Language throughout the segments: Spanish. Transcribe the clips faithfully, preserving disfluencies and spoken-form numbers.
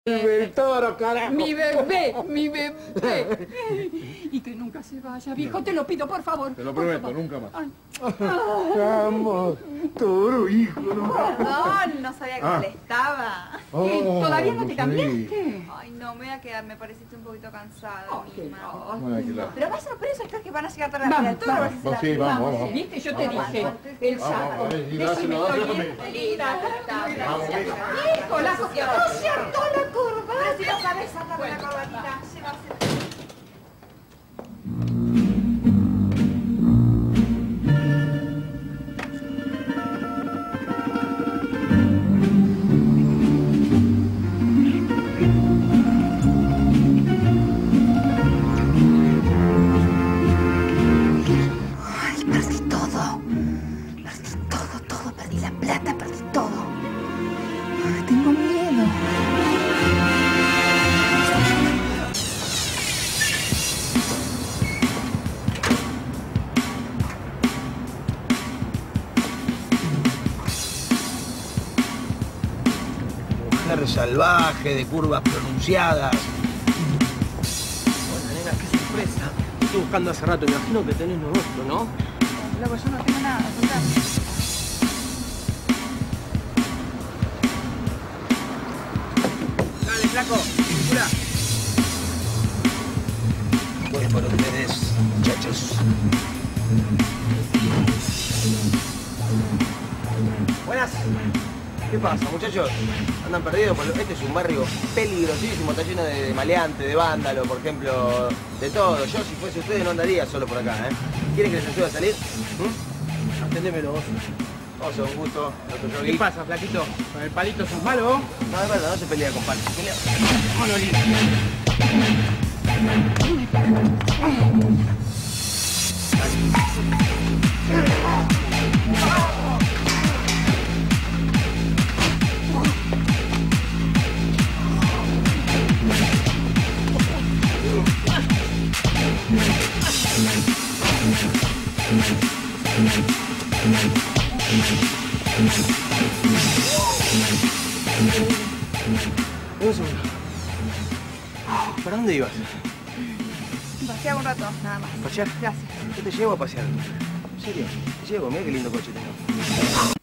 El toro, carajo. Mi bebé, mi bebé. Y que nunca se vaya, viejo, te lo pido, por favor. Te lo prometo, nunca más. Ay. Vamos, toro, hijo. No. Perdón, no sabía cómo Ah. le estaba. Oh, ¿Y ¿Todavía no te sí. cambiaste? Ay, no, me voy a quedar, me pareciste un poquito cansada, Ay, mima. no. Bueno, aquí la- Pero vas a por eso, es que van a llegar tarde Vamos, al toro, a ver si se vamos, la sí, vamos, vamos, vamos. ¿Viste? Yo te Vamos, dije, vamos. el Vamos, sábado. vamos, y Déjeme, dáselo, estoy dáselo bien. conmigo. Linda, Vamos, mira. Hijo, la No se hartó la curva. Pero si no sabes atarle la corbatita, llévase. Ay, perdí todo. Perdí todo, todo. Perdí la plata, perdí todo. Ay, tengo miedo. Mujer salvaje, de curvas pronunciadas. Hola, nena, qué sorpresa. Estoy buscando hace rato, me imagino que tenés negocio, ¿no? Loco, yo no tengo nada, soltame. Dale, flaco, cura. Voy por ustedes, muchachos. Buenas. ¿Qué pasa, muchachos? ¿Andan perdidos? Este es un barrio peligrosísimo, está lleno de maleantes, de vándalo, por ejemplo, de todo. Yo, si fuese ustedes, no andaría solo por acá, ¿eh? ¿Quieren que les ayude a salir? ¿Mm? Atendémelo, vos. Oso, un gusto. Doctor Yogi. ¿Qué pasa, flaquito? ¿Con el palito sos malo? No, es verdad, no se pelea con palos. Se pelea. Monolito. Un segundo. ¿Para dónde ibas? Paseaba un rato, nada más. ¿Pasear? Gracias. Yo te llevo a pasear. ¿En serio? Te llevo, mira qué lindo coche tengo.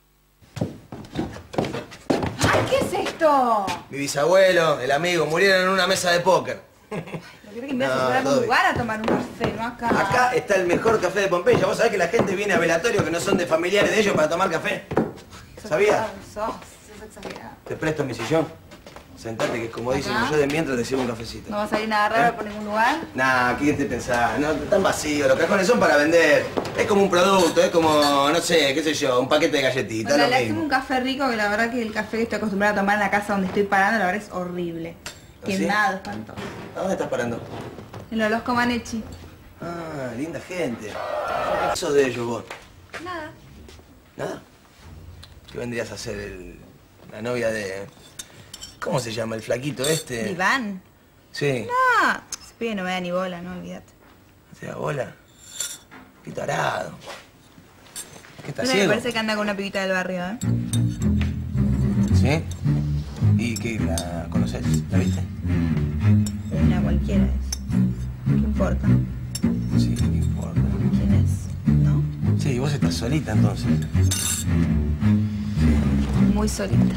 ¡Ay, qué es esto! Mi bisabuelo, el amigo, murieron en una mesa de póker. No quiero que me No, vayas a todo algún bien. lugar a tomar un café, no acá. Acá está el mejor café de Pompeya. ¿Vos sabés que la gente viene a velatorios que no son de familiares de ellos para tomar café? Sos ¿Sabías? Sos, sos exagerado. Te presto mi sillón. Sentate, que es como dicen ¿Acá? yo de mientras te sirvo un cafecito. ¿No va a salir nada raro por ningún lugar? Nah, ¿qué te pensás? No, están vacíos, los cajones son para vender. Es como un producto, es como, no sé, qué sé yo, un paquete de galletitas, Bueno, lo le hacemos mismo. un café rico, que la verdad que el café que estoy acostumbrada a tomar en la casa donde estoy parando, la verdad es horrible. ¿Ah, Que sí? nada, espantoso. ¿A dónde estás parando? En los Los Comaneci. Ah, linda gente. ¿Qué sos de ellos vos? Nada. ¿Nada? ¿Qué vendrías a ser el, la novia de... ¿Cómo se llama el flaquito este? ¿Iván? Sí. No, ese pibe no me da ni bola, no, olvídate. ¿Te da bola? Qué tarado. ¿Qué está Pero me ciego? parece que anda con una pibita del barrio, ¿eh? ¿Sí? ¿Y qué? ¿La conoces? ¿La viste? Una cualquiera es. ¿Qué importa? Sí, ¿qué importa? ¿Quién es? ¿No? Sí, vos estás solita entonces. Muy solita.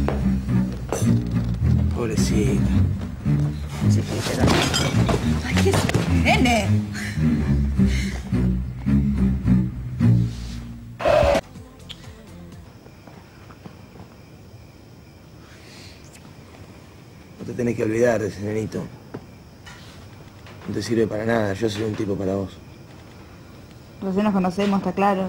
Pobrecita. Sí, pero... ¡Ay, qué es nene! No te tenés que olvidar de ese nenito. No te sirve para nada, yo soy un tipo para vos. Recién nos conocemos, está claro.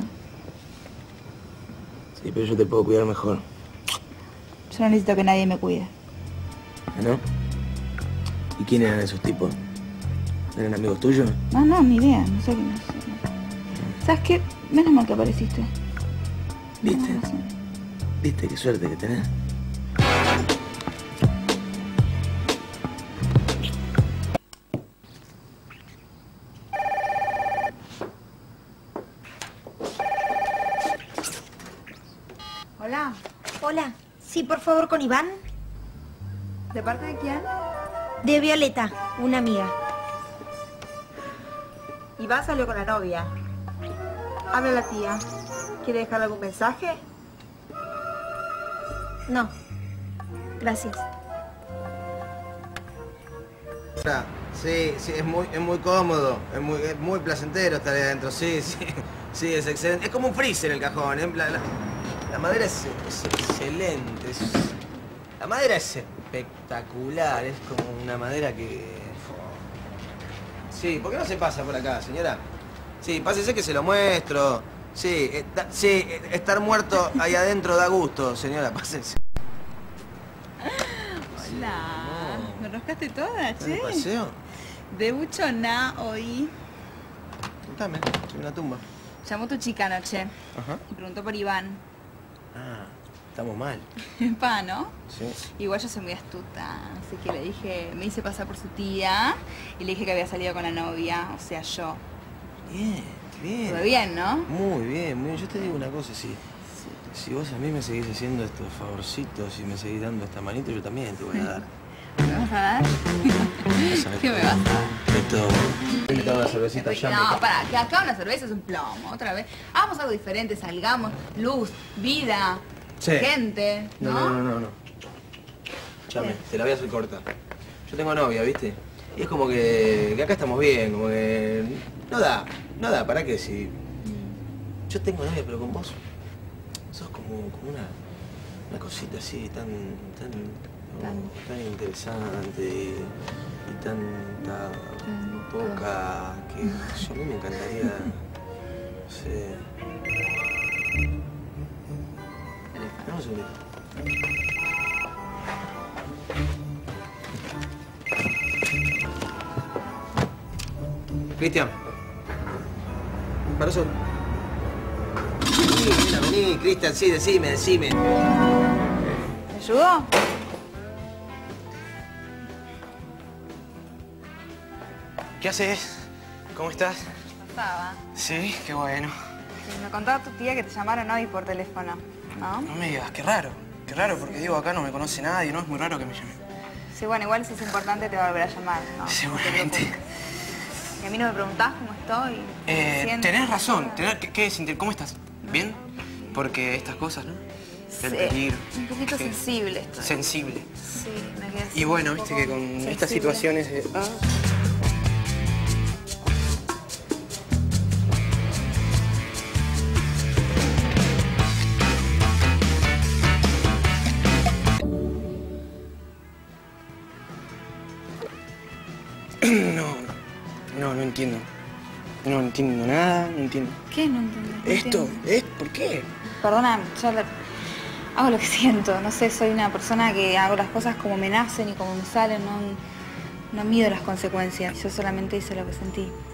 Sí, pero yo te puedo cuidar mejor. Yo no necesito que nadie me cuide. ¿Ah, no? ¿Y quién eran esos tipos? ¿Eran amigos tuyos? No, no, ni idea, no sé qué no sé. ¿Sabes qué? Menos mal que apareciste. ¿Viste? Tenés razón. ¿Viste qué suerte que tenés? Hola. Hola. Sí, por favor, con Iván. ¿De parte de quién? De Violeta, una amiga. Iván salió con la novia. Habla la tía. ¿Quiere dejar algún mensaje? No. Gracias. Sí, sí, es muy, es muy cómodo, es muy, es muy placentero estar ahí adentro, sí, sí, sí, es excelente. Es como un freezer el cajón, ¿eh? la, la, la madera es, es excelente, es, la madera es espectacular, es como una madera que... Sí, ¿por qué no se pasa por acá, señora? Sí, pásese que se lo muestro. Sí, eh, da, sí, eh, estar muerto ahí adentro da gusto, señora, pásense. Hola, me rascaste toda, che. ¿De paseo? De buchona hoy. Contame, soy una tumba. Llamó tu chica anoche Ajá. y preguntó por Iván. Ah, estamos mal. Pa, ¿no? Sí. Igual yo soy muy astuta, así que le dije, me hice pasar por su tía y le dije que había salido con la novia, o sea, yo. Bien, bien. Todo bien, ¿no? Muy bien, muy bien. Yo te digo una cosa, si, si vos a mí me seguís haciendo estos favorcitos y me seguís dando esta manito, yo también te voy a dar. ¿Me vas a dar? ¿Qué me vas a dar? Esto... Te invitado una cervecita ya. No, para, que acá una cerveza es un plomo, otra vez. Hagamos algo diferente, salgamos, luz, vida, Sí. gente, ¿no? No, no, no, no. no. Chame, te la voy a hacer corta. Yo tengo novia, ¿viste? Y es como que, que acá estamos bien, como que... No da, no da, ¿para qué? Si... Yo tengo novia, pero con vos sos como, como una, una cosita así, tan... tan, no, Tan. tan interesante y, y tanta poca que yo a mí me encantaría... No sé... Dame un segundito. Cristian. Para eso. Vení, vení, vení, Cristian, sí, decime, decime. ¿Me ayudó? ¿Qué haces? ¿Cómo estás? Pasaba. Sí, qué bueno. Me contaba tu tía que te llamaron hoy por teléfono, ¿no? No me digas, qué raro. Qué raro, porque digo, acá no me conoce nadie, ¿no? Es muy raro que me llame. Sí, bueno, igual si es importante te va a volver a llamar, ¿no? Seguramente. No te preocupes. Y a mí no me preguntás cómo estoy. Eh, ¿Me siento? tenés razón. Tenés, ¿qué, qué es, Cintia? ¿Cómo estás? ¿Bien? Porque estas cosas, ¿no? Sí, El peligro. un poquito ¿Qué? sensible estoy. Sensible. Sí, me quedé así Y bueno, un viste poco que con sensible. estas situaciones de... Ah. No, no, no entiendo. No entiendo nada, no entiendo. ¿Qué? No entiendo. no ¿Esto? entiendo. ¿Es? ¿Por qué? Perdona, yo le- hago lo que siento. No sé, soy una persona que hago las cosas como me nacen y como me salen. No, no mido las consecuencias. Yo solamente hice lo que sentí.